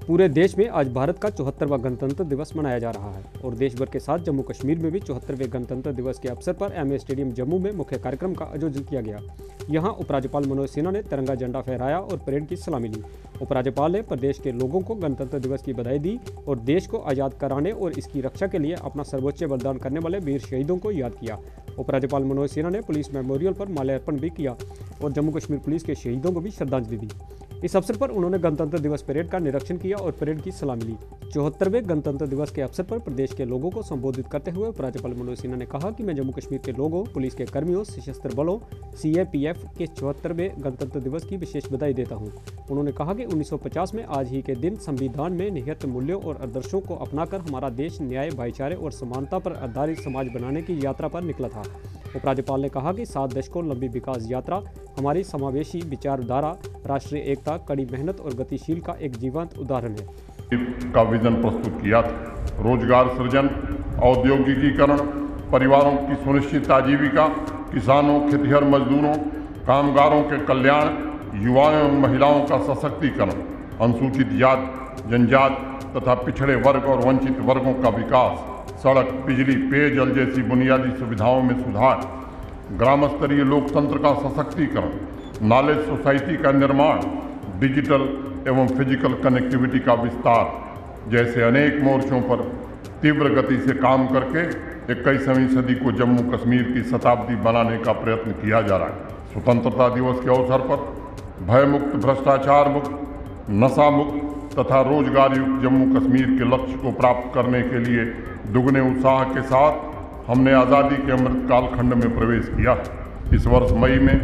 पूरे देश में आज भारत का 74वां गणतंत्र दिवस मनाया जा रहा है और देश भर के साथ जम्मू कश्मीर में भी 74वें गणतंत्र दिवस के अवसर पर एमए स्टेडियम जम्मू में मुख्य कार्यक्रम का आयोजन किया गया। यहां उपराज्यपाल मनोज सिन्हा ने तिरंगा झंडा फहराया और परेड की सलामी ली। उपराज्यपाल ने प्रदेश के लोगों को गणतंत्र दिवस की बधाई दी और देश को आज़ाद कराने और इसकी रक्षा के लिए अपना सर्वोच्च बलिदान करने वाले वीर शहीदों को याद किया। उपराज्यपाल मनोज सिन्हा ने पुलिस मेमोरियल पर माल्यार्पण भी किया और जम्मू कश्मीर पुलिस के शहीदों को भी श्रद्धांजलि दी। इस अवसर पर उन्होंने गणतंत्र दिवस परेड का निरीक्षण किया और परेड की सलामी ली। 74वें गणतंत्र दिवस के अवसर पर प्रदेश के लोगों को संबोधित करते हुए उपराज्यपाल मनोज सिन्हा ने कहा कि मैं जम्मू कश्मीर के लोगों, पुलिस के कर्मियों, सशस्त्र बलों, सीएपीएफ के 74वें गणतंत्र दिवस की विशेष बधाई देता हूं। उन्होंने कहा कि 1950 में आज ही के दिन संविधान में निहित मूल्यों और आदर्शों को अपनाकर हमारा देश न्याय, भाईचारे और समानता पर आधारित समाज बनाने की यात्रा पर निकला था। उपराज्यपाल ने कहा कि 7 दशकों लंबी विकास यात्रा हमारी समावेशी विचारधारा, राष्ट्रीय एकता, कड़ी मेहनत और गतिशील का एक जीवंत उदाहरण है। का विजन प्रस्तुत किया था। रोजगार सृजन, औद्योगिकीकरण, परिवारों की सुनिश्चित आजीविका, किसानों, खेतिहर मजदूरों, कामगारों के कल्याण, युवाओं एवं महिलाओं का सशक्तिकरण, अनुसूचित जाति, जनजाति तथा पिछड़े वर्ग और वंचित वर्गों का विकास, सड़क, बिजली, पेयजल जैसी बुनियादी सुविधाओं में सुधार, ग्राम स्तरीय लोकतंत्र का सशक्तिकरण, नॉलेज सोसाइटी का निर्माण, डिजिटल एवं फिजिकल कनेक्टिविटी का विस्तार जैसे अनेक मोर्चों पर तीव्र गति से काम करके 21वीं सदी को जम्मू कश्मीर की शताब्दी बनाने का प्रयत्न किया जा रहा है। स्वतंत्रता दिवस के अवसर पर भयमुक्त, भ्रष्टाचार मुक्त, नशा मुक्त तथा रोजगार युक्त जम्मू कश्मीर के लक्ष्य को प्राप्त करने के लिए दुगने उत्साह के साथ हमने आज़ादी के अमृत कालखंड में प्रवेश किया। इस वर्ष मई में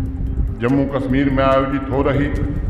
जम्मू कश्मीर में आयोजित हो रही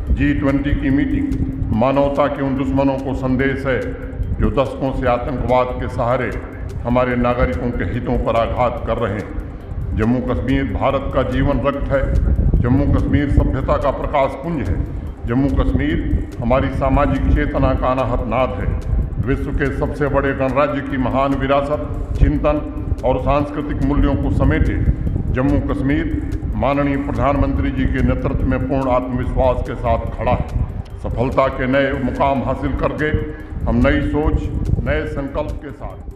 G20 की मीटिंग मानवता के उन दुश्मनों को संदेश है जो दशकों से आतंकवाद के सहारे हमारे नागरिकों के हितों पर आघात कर रहे हैं। जम्मू कश्मीर भारत का जीवन रक्त है। जम्मू कश्मीर सभ्यता का प्रकाश पुंज है। जम्मू कश्मीर हमारी सामाजिक चेतना का अनाहत नाद है। विश्व के सबसे बड़े गणराज्य की महान विरासत, चिंतन और सांस्कृतिक मूल्यों को समेटे जम्मू कश्मीर माननीय प्रधानमंत्री जी के नेतृत्व में पूर्ण आत्मविश्वास के साथ खड़ा है। सफलता के नए मुकाम हासिल करके हम नई सोच, नए संकल्प के साथ